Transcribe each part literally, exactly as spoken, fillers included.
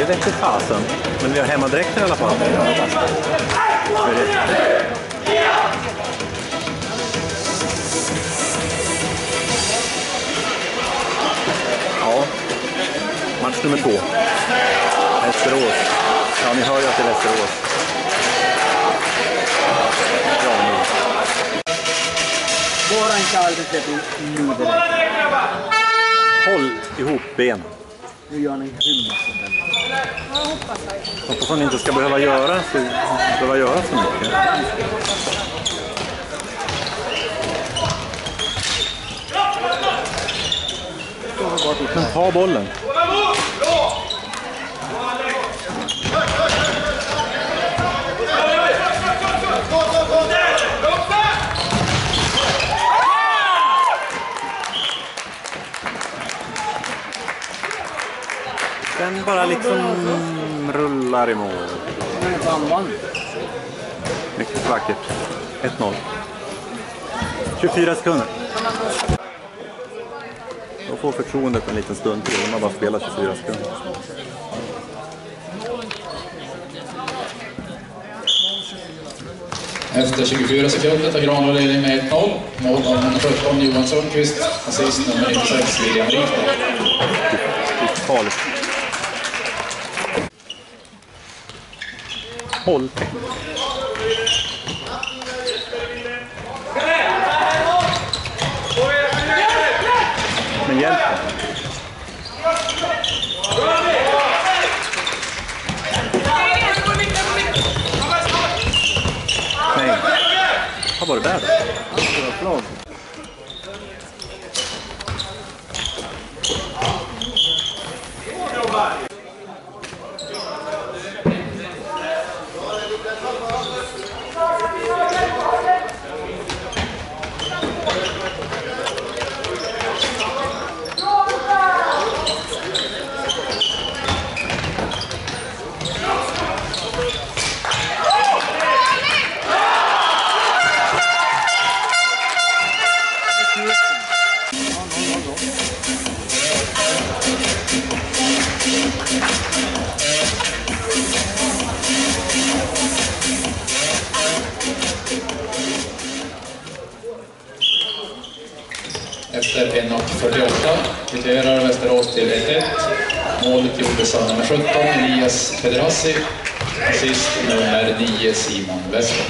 inte fasen. Men vi har hemmadräkter i alla fall. Ja, match nummer två. Västerås. Ja, ni hör ju att det är Västerås. Ja, nu. Bara inte arbetsrätt nu direkt. Håll ihop benen. Nu gör ni en grym. Hoppas han inte ska behöva göra så, behöva göra så mycket. Men ta bollen. Den bara liksom rullar i mål. Mycket vackert. ett noll. tjugofyra sekunder. Då får förtroendet en liten stund till. De har bara spelat tjugofyra sekunder. Efter tjugofyra sekunder tar Granlund ledning med ett noll. Mål nummer sjutton Johan Sundqvist. Assist nummer nittiosex William Rikner. Det är farligt. Håll. Men hjälp. Nej. Vad var det där då? Efter en och fyrtioåtta kvitterar Västerås till ett ett. Målet gjordes av nummer sjutton Elias Federassi. Assist nummer nio Simon Western.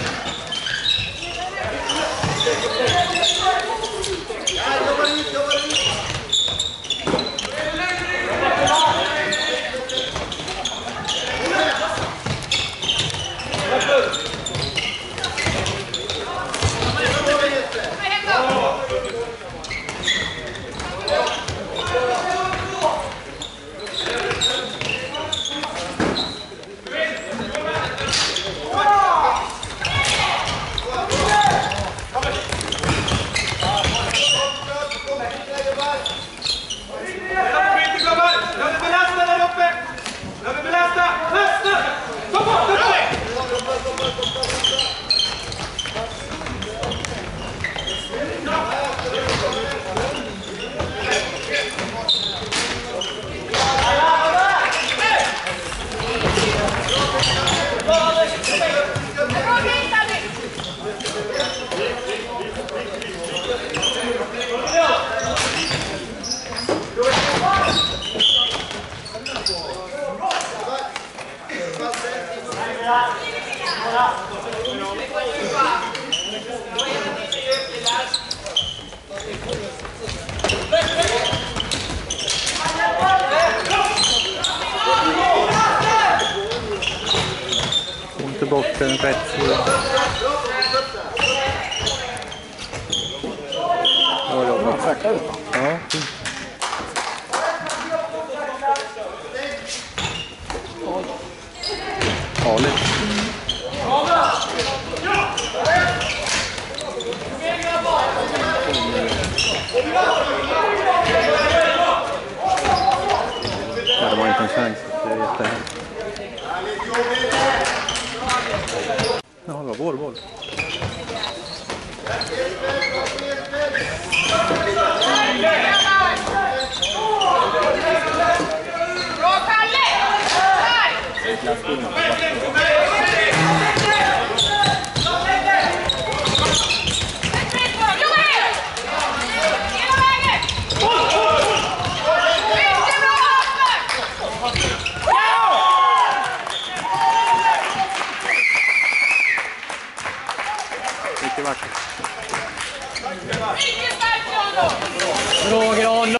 Inte bort den rätt sida. Ja, ja, ja. Farligt. Ja, det var inte en chans. Det är jättehemskt. Ja, det var vår boll. Bra, Kalle! Bra Gran.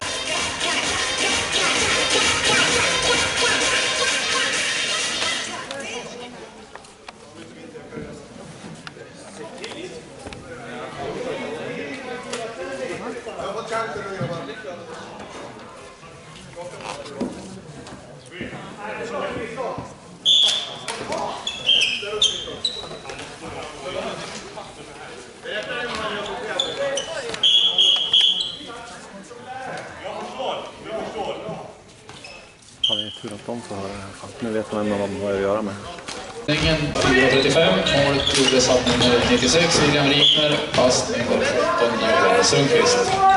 Ja, det är tur att de får höra det här fall. Nu vet man vad de har att göra med. fyra trettiofem, målet gjordes av nummer nittiosex, William Rikner, fast nummer sjutton, Johan Sundqvist.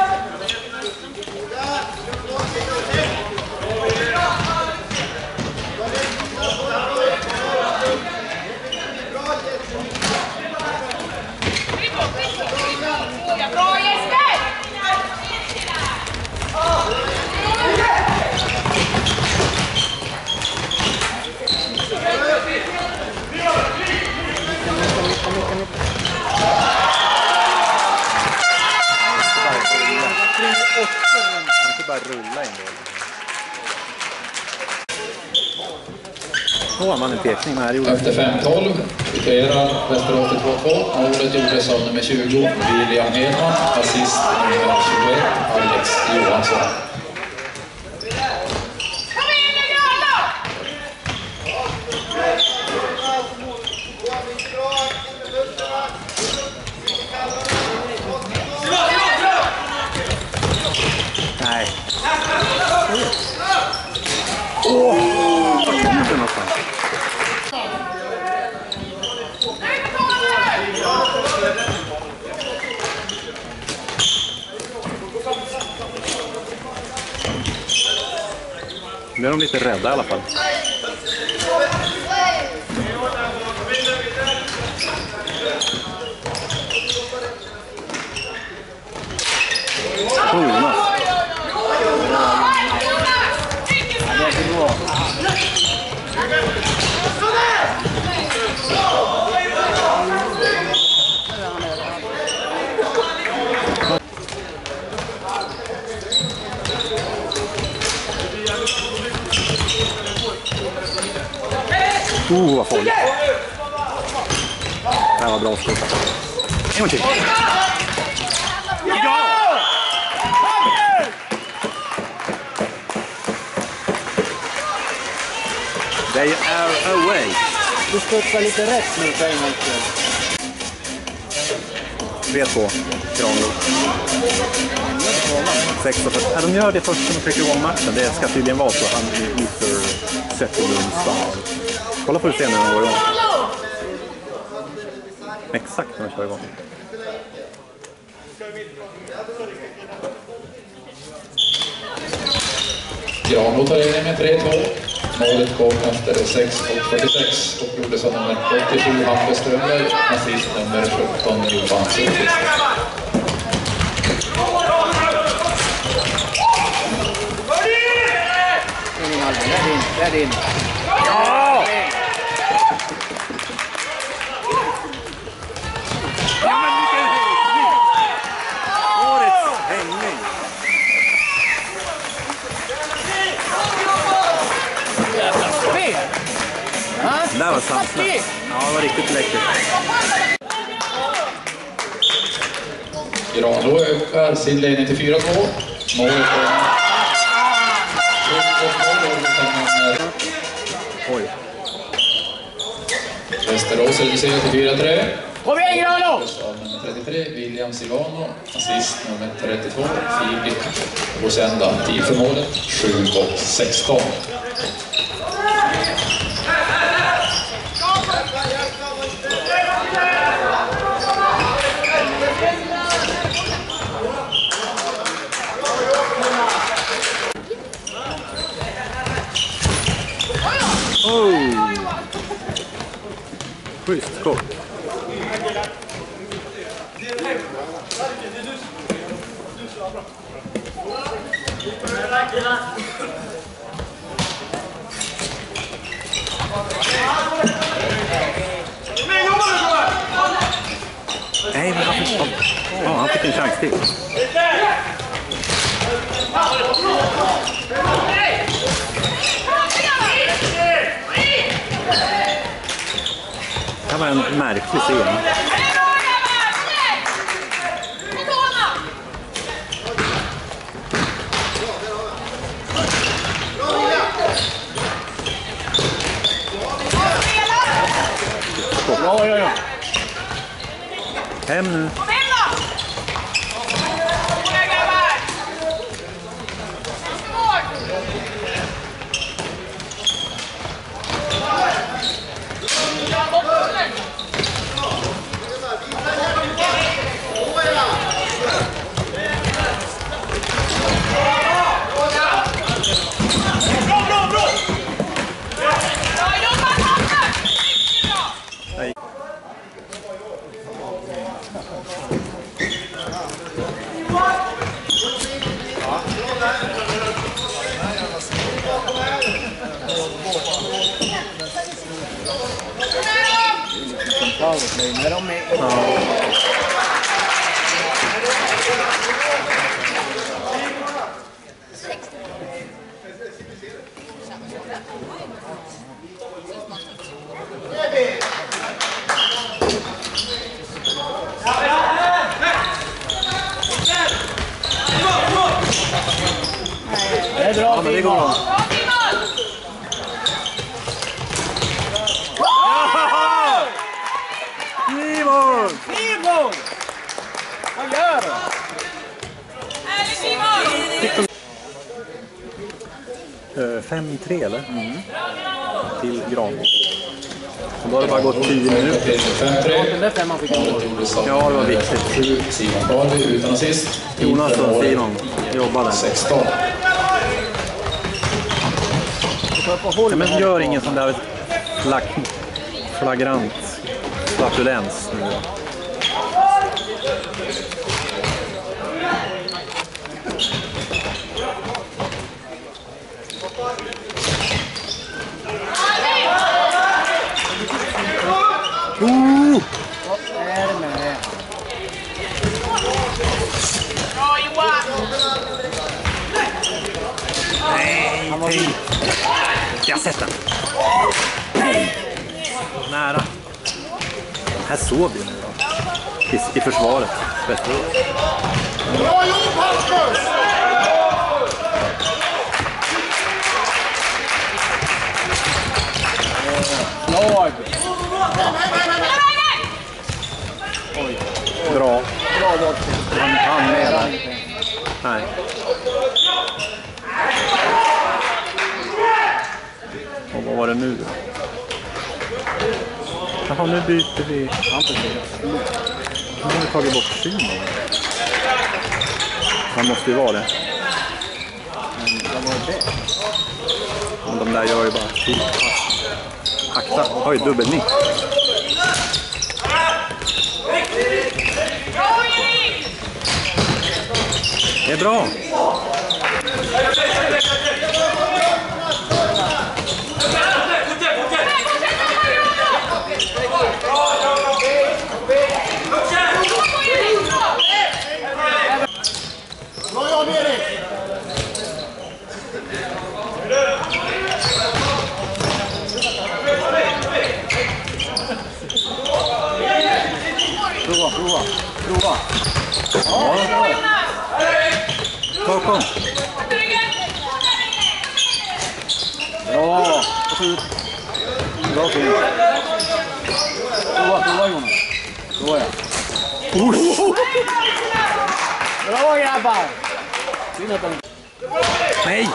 Bara rulla in då. Då har man en tekning här. Efter fem tolv kvitterar Västerås till två två. Målet gjordes av nummer tjugo, William Hedman. Assist nummer tjugoett, Alex Johansson. Nej. Åh! Vad kom det någonstans? Nu är de lite rädda i alla fall. Oh, Jonas. Oh, vad farligt. Det här var bra skott. En gång till. Ja! They are away. Du studsar lite rätt nu för en gång till. tre två. Granlund. sex fyrtio. Ja, de gör det först när de trycker igång matchen. Det ska tydligen vara så. Han är Mister Zetterlund Star. Kolla på hur scenen när den går igång. Exakt när de kör igång. Granlund tar in med tre två. Målet kom efter sex fyrtiosex och gjordes av nummer åttiosju, Hampus Strömberg. Assist nummer sjutton, Johan Sundqvist. Det är din, det är din. Ja! Ja, men vilken hängning! Årets hängning! Det där var samsnätt. Ja, det var riktigt läckert. Granlund ökar sin ledning till fyra två. Målet kom. Oj. Västerås reducerar till fyra tre. Kom igen Granlund! Nummer trettiotre, William Silvano. Assist nummer trettiotvå, Filip Rosenda. Tid för målet, sju sexton. Oh! Schysst skott. Nej, men han fick, ja, han fick en chans till. var en märklig scen. Ja, ja, ja. Hem nu. När de är... Ja. Det är bra, Ja, men det går bra. Simon! Simon! Vad gör du? fem tre eller? Mm. Till Gran. Så då har det bara gått tio minuter. fem tre. Den där femman fick jag. Ja, det var viktigt. Simon Karli utan assist. Jonas och Simon jobbade. sexton. Ja, men gör ingen sån där flag flagrant flatulens nu. Uh! Vad är det med det? Nej, nej. Jag har sett den. Nej. Nära. Här såg vi nu då. I, i försvaret. Bra jobb, Marcus! Lag! Bra. Bra lag. Han, han med där. Nej. Och vad var det nu då? Jaha, nu byter vi. Nu har vi tagit bort Simon. Han måste ju vara det. Men de där gör ju bara till. Akta. Oj, dubbelnick. Det är bra. Bra jobb, Erik! Prova, prova, prova. Ja. Bakom. Bra. Och så ut. Bra fint. Prova, prova Jonas. Prova ja. Bra grabbar. Synd att de... Nej.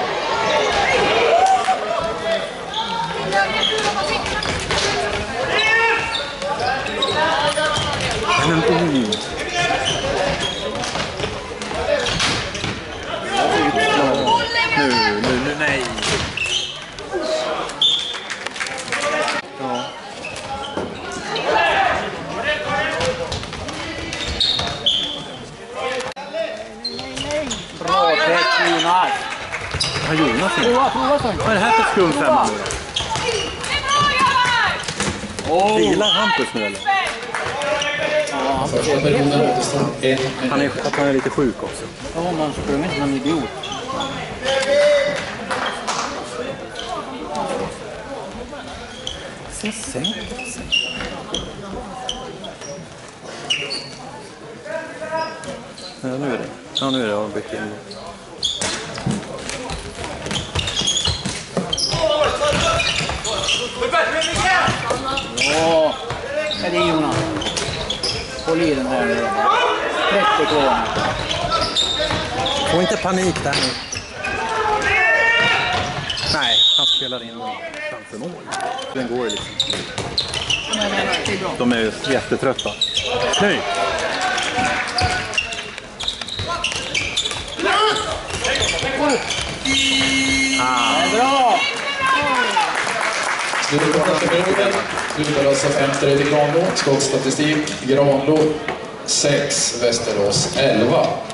Men oj. Nu, nu, nu, nej. Ja. Bra täck Jonas. Vad gjorde Jonas nu? Prova, prova så. Vad är det här för skum femma nu då? Oh. Vilar Hampus nu eller? Första perioden återstår en Han är, att han är lite sjuk också. Då har man sprungit som en idiot. Se, se, se. Ja, nu är det. Ja, nu är det. Jag har bytt in. Ja, är det Jonas? Håll i den här nu. trettio kvar. Få inte panik där nu. Nej, han spelar in framför mål. Den går ju liksom. De är ju jättetrötta. Snyggt! Ah. Bra! Slutet på första perioden. Slutar alltså femte till Granlo. Skottstatistik. Granlo sex, Västerås elva.